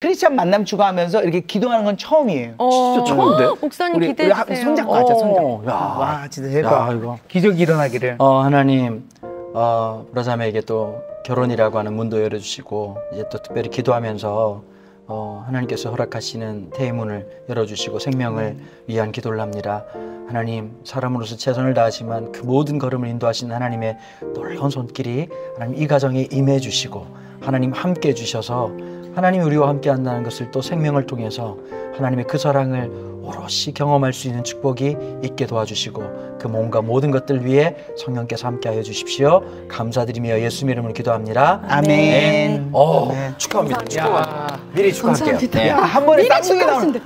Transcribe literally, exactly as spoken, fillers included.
크리스찬 만남 추가하면서 이렇게 기도하는 건 처음이에요. 어, 진짜 처음인데? 목사님 우리, 기대해 우리 주세요. 손잡고 하자, 손잡고. 어, 야. 와, 진짜 대박. 야, 이거. 기적이 일어나기를. 어, 하나님, 어, 브라자매에게 또 결혼이라고 하는 문도 열어주시고, 이제 또 특별히 기도하면서, 어, 하나님께서 허락하시는 대문을 열어주시고 생명을 위한 기도를 합니다. 하나님, 사람으로서 최선을 다하지만 그 모든 걸음을 인도하시는 하나님의 놀라운 손길이 하나님 이 가정에 임해 주시고, 하나님 함께 해주셔서 하나님이 우리와 함께 한다는 것을 또 생명을 통해서 하나님의 그 사랑을 오롯이 경험할 수 있는 축복이 있게 도와주시고, 그 몸과 모든 것들 위해 성령께서 함께하여 주십시오. 감사드리며 예수님 이름으로 기도합니다. 아멘. 오, 네. 축하합니다. 감사합니다. 축하. 미리 축하할게요. 감사합니다. 네. 야, 한 번에 미리 쌍둥이 나오는. 축하하신대.